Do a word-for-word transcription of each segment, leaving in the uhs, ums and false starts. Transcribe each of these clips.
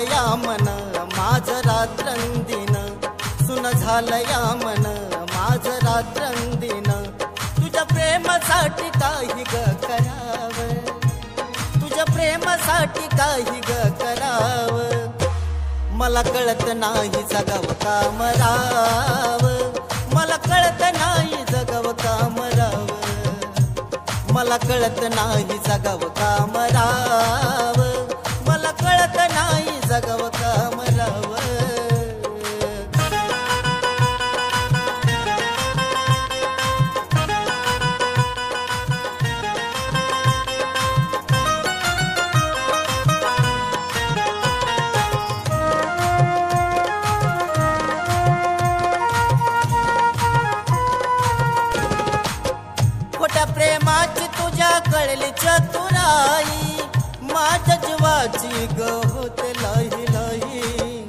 या मन माझ रात्रंदिन, सुन झालं या मन माझ रात्रंदिन. तुझ्या प्रेमासाठी काही ग कराव, तुझ्या प्रेमासाठी काही ग कराव. मला कळत नाही जगाव का मराव, मला कळत नाही जगाव का मराव. मला कळत नाही जगाव का मराव, मला कळत नाही जगाव का मराव. खोट्या प्रेमाची तुझ्या कळली चतुराई, माझ्या जीवाची ग होते लही लही.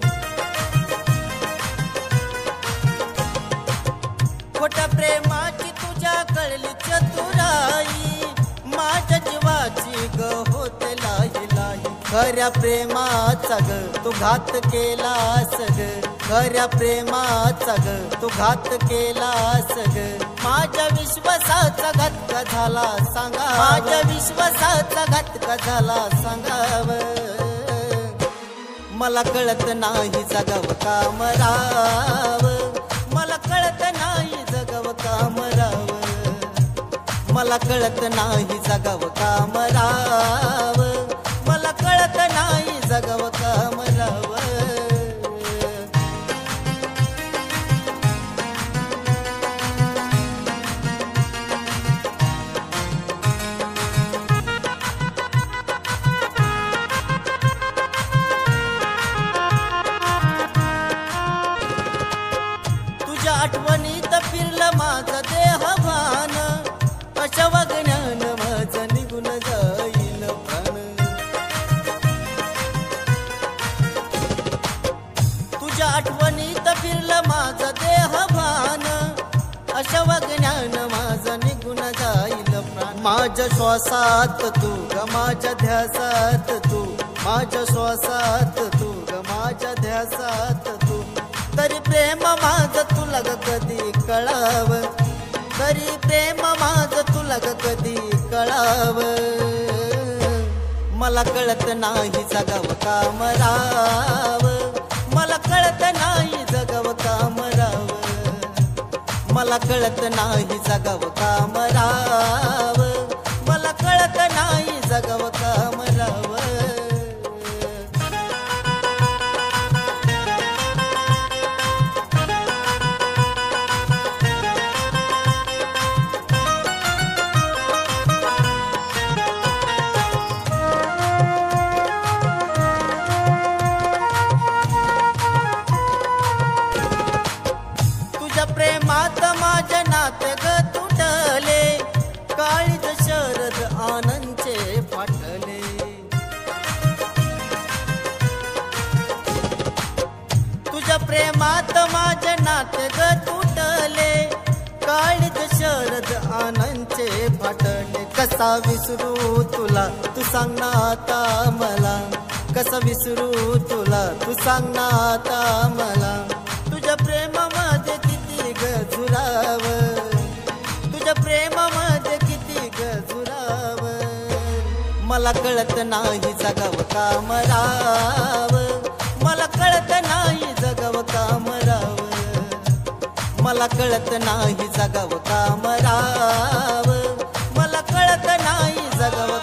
खोट्या प्रेमाची तुझ्या कळली चतुराई, माझ्या जीवाची ग होते लही लही. खऱ्या प्रेमाचा ग तू घात केलास ग, खऱ्या प्रेमाचा ग तू घात केलास ग. माझ्या विश्वासाचा घात का झाला सांगा, माझ्या विश्वासाचा घात का झाला सांगाव. मला कळत नाही जगाव का मराव, मला कळत नाही जगाव का मराव. मला कळत नाही जगाव का मराव, मला कळत नाही जगाव का मराव. आठवणीत फिरलं माझं देहभान, अशा वागण्यानं माझं निघून जाईल प्राण. तुझ्या आठवणीत फिरलं माझं देहभान, अशा वागण्यानं माझं निघून जाईल प्राण. माझ्या श्वासात तू ग माझ्या ध्यासात तू, माझ्या श्वासात तू ग माझ्या ध्यासात तू. तरी प्रेम माझ तुला ग कधी कळाव, तरी प्रेम माझ तुला ग कधी कळाव. मला कळत नाही जगाव का मराव, मला कळत नाही जगाव का मराव. मला कळत नाही जगाव का मराव, मला कळत नाही जगाव का मराव. प्रेमात माझ्या नाते ग तुटले, काळीज शरद आनंदचे फाटले. तुझ्या प्रेमात माझ्या नाते ग तुटले, काळीज शरद आनंदचे फाटले. कसा विसरू तुला तू सांग ना आता मला, कसा विसरू तुला तू सांग ना आता मला. तुझ्या प्रेमामध्ये किती गजुराव, तुझ्या प्रेमामध्ये किती गजुराव. मला कळत नाही जगाव का मराव, मला कळत नाही जगाव का मराव. मला कळत नाही जगाव का मराव, मला कळत नाही जगाव